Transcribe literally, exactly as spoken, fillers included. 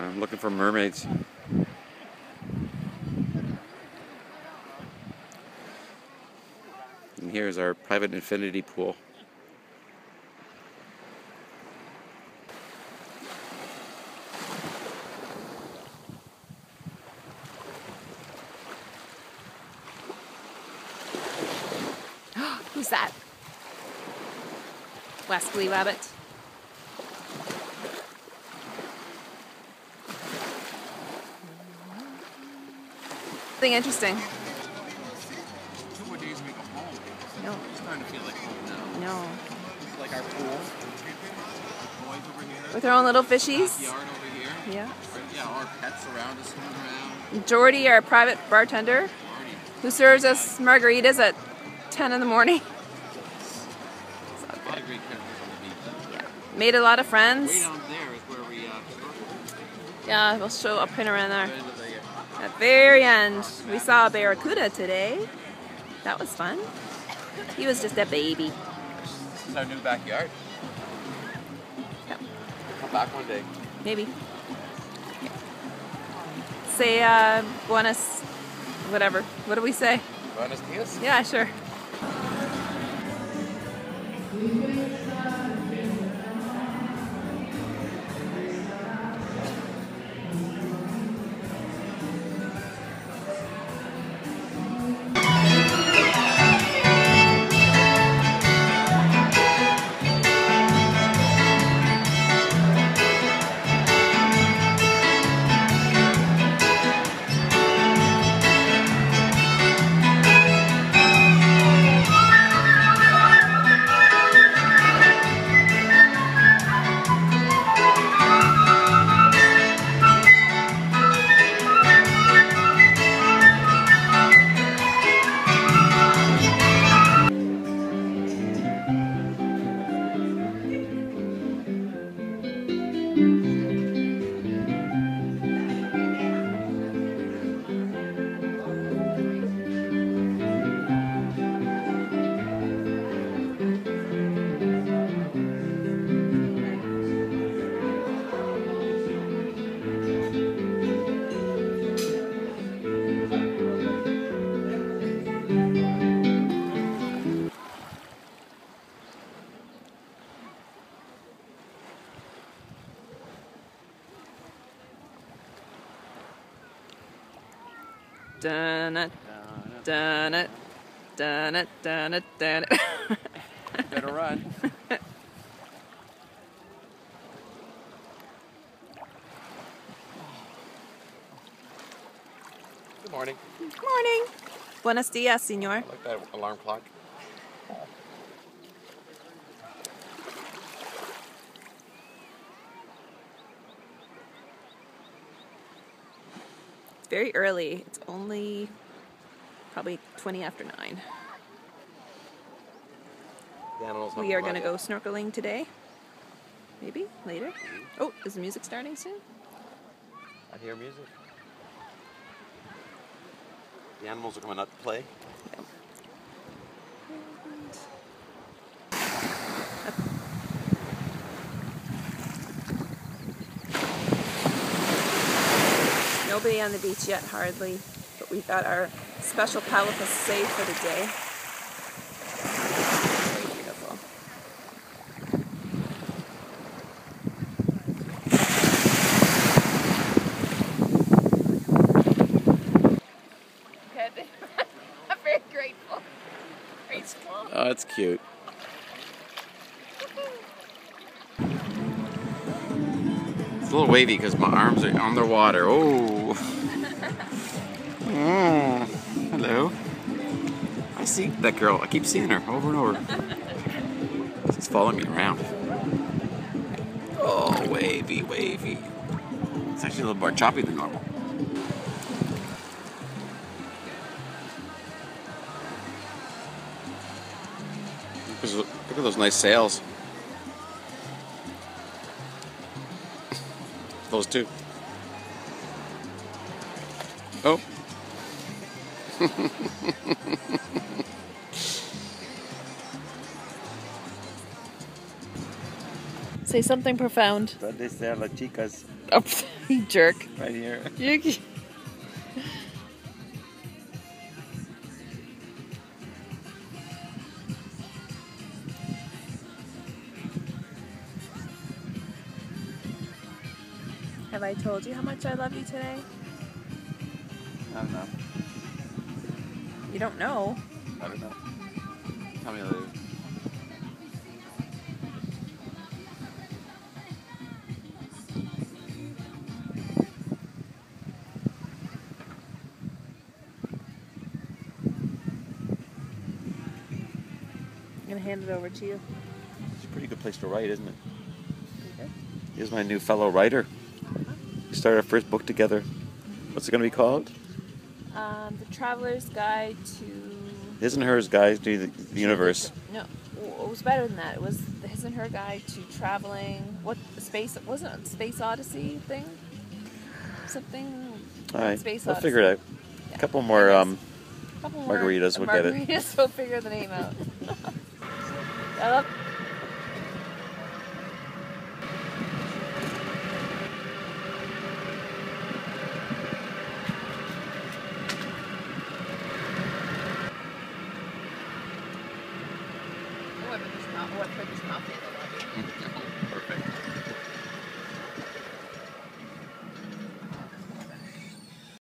I'm looking for mermaids. And here's our private infinity pool. Who's that? Wesley Rabbit. Something interesting. Two more days we go home. No. It's starting to feel like home now. No. Like our pool. Boys over here. With their own little fishies. Yard over here. Yeah. Yeah, our pets around us swimming around. Jordy, our private bartender, Marty. who serves us margaritas at ten in the morning. A lot of great characters on the beach. Yeah. Made a lot of friends. Way down there is where we uh, snorkeled. Yeah, we'll show up in around there. At the end of the, uh, At the very end, we saw a barracuda today. That was fun. He was just a baby. This is our new backyard. Yeah. Come back one day. Maybe. Yeah. Say, uh, buenas, whatever. What do we say? Buenos dias. Yeah, sure. Dun it, dun it, dun it, dun it, dun it. Better run. Good morning. Good morning. Buenos dias, senor. I like that alarm clock. It's very early. It's only probably twenty after nine. The animals We are going to go snorkeling today. Maybe later. Oh, is the music starting soon? I hear music. The animals are coming out to play. Yeah. Nobody on the beach yet, hardly, but we've got our special Palapa saved for the day. Very beautiful. I'm very grateful. Graceful. Oh, that's cute. It's a little wavy because my arms are underwater. Oh. Oh. Hello. I see that girl. I keep seeing her over and over. She's following me around. Oh, wavy, wavy. It's actually a little more choppy than normal. Look at those nice sails. Those two. Oh. Say something profound. ¿Dónde están las chicas? Oh. You jerk. Right here. You... Have I told you how much I love you today? I don't know. You don't know. I don't know. Tell me later. I'm gonna hand it over to you. It's a pretty good place to write, isn't it? Okay. Here's my new fellow writer. We started our first book together. What's it going to be called? Um, the Traveler's Guide to... His and Hers Guide to the, the Universe. No, it was better than that. It was His and Her Guide to Traveling... What, the space... Wasn't it a Space Odyssey thing? Something... All right, Space we'll Odyssey. figure it out. Yeah. A couple more um, Couple more margaritas, we'll get it. Margaritas, we'll figure the name out. I love... What put this mouth? What put this mouth in?